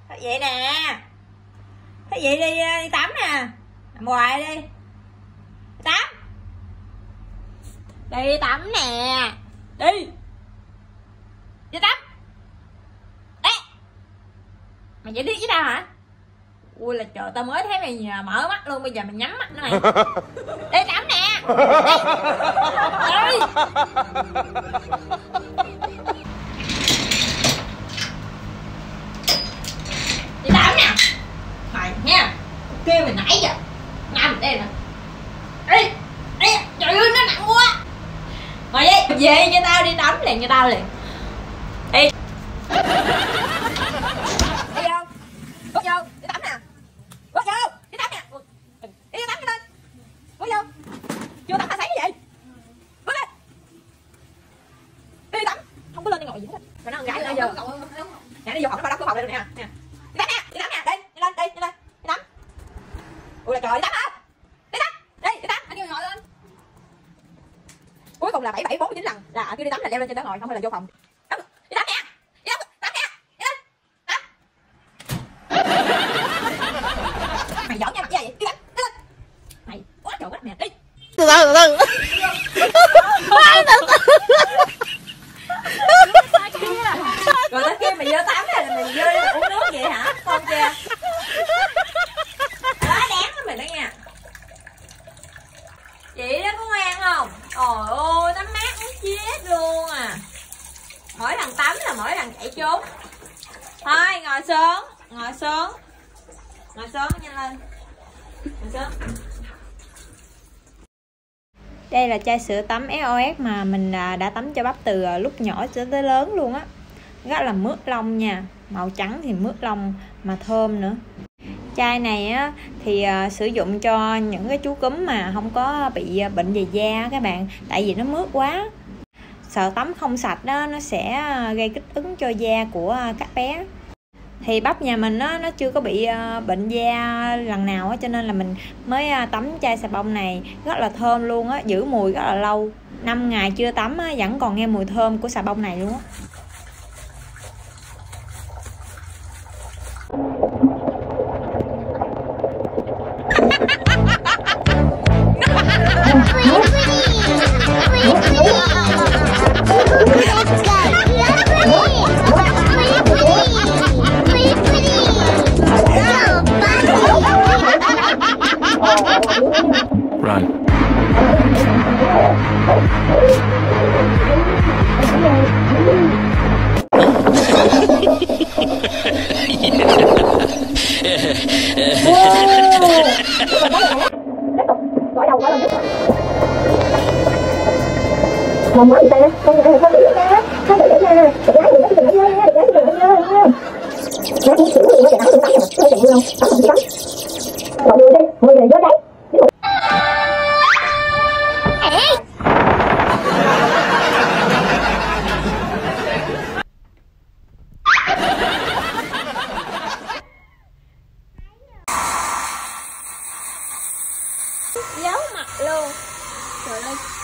Thôi vậy nè. Thế vậy đi tắm nè. Nằm hoài đi. Tắm. Đi tắm nè. Đi. Đi tắm. Ê. Mày giải thích với tao hả? Ui là trời, tao mới thấy mày mở mắt luôn, bây giờ mày nhắm mắt nữa mày. Đi tắm nè. Đi. Đi tắm nè. Mày nha. Kêu mày nãy giờ. Nằm đây nè. Đi. Đi. Trời ơi nó nặng quá. Mày đi. Về cho tao đi tắm liền cho tao liền. Đi. Đi vô. Bước vô. Đi tắm nè. Bước vô. Đi tắm nè. Đi tắm cho lên. Bước vô. Chưa tắm là thấy cái gì? Bước lên. Đi tắm. Không có lên đi ngồi gì hết. Rồi nó con gái nữa vô. Nè đi vô phòng nó bao đắp cửa phòng đây nè. Nè. Đi tắm nè. Đi tắm nè. Đi. Đi lên. Đi. Đi lên. Đi tắm. Ui là trời, đi tắm không? Đi tắm. Đi. Đi tắm. Anh kêu ngồi lên. Cuối cùng là 7749 lần là kêu đi tắm là leo lên trên đó ngồi, không phải là vô phòng. Đi tắm nè. Đi tắm. Tắm nè. Đi lên. Tắm. Mày giỡn nha mày gì? Đi tắm. Đi lên. Mày quá trời quá nè. Đi. Từ từ. Rồi đến kia mày vô tắm hay là mày vô đi mày uống nước vậy hả? Con kia. Quá đáng lắm mày đó nha. Chị đó có ngoan không? Trời ơi tắm mát muốn chết luôn à. Mỗi lần tắm là mỗi lần chạy trốn. Thôi ngồi xuống. Ngồi xuống. Ngồi xuống nhanh lên. Ngồi xuống. Đây là chai sữa tắm SOS mà mình đã tắm cho Bắp từ lúc nhỏ cho tới lớn luôn á. Rất là mướt lông nha. Màu trắng thì mướt lông mà thơm nữa. Chai này á, thì sử dụng cho những cái chú cúm mà không có bị bệnh về da các bạn. Tại vì nó mướt quá. Sợ tắm không sạch đó, nó sẽ gây kích ứng cho da của các bé. Thì Bắp nhà mình nó chưa có bị bệnh da lần nào á, cho nên là mình mới tắm chai xà bông này. Rất là thơm luôn á, giữ mùi rất là lâu. 5 ngày chưa tắm á, vẫn còn nghe mùi thơm của xà bông này luôn á. Run. Mong quá người ta, con người ta không bị nha, không bị nha, gái người ta đừng nha, gái đừng nha. Nó chỉ xỉu gì nó để tắm rồi, nó đừng luôn, không bị tắm. Mọi người đi, mọi người vô đấy. Giấu mặt luôn. Trời ơi.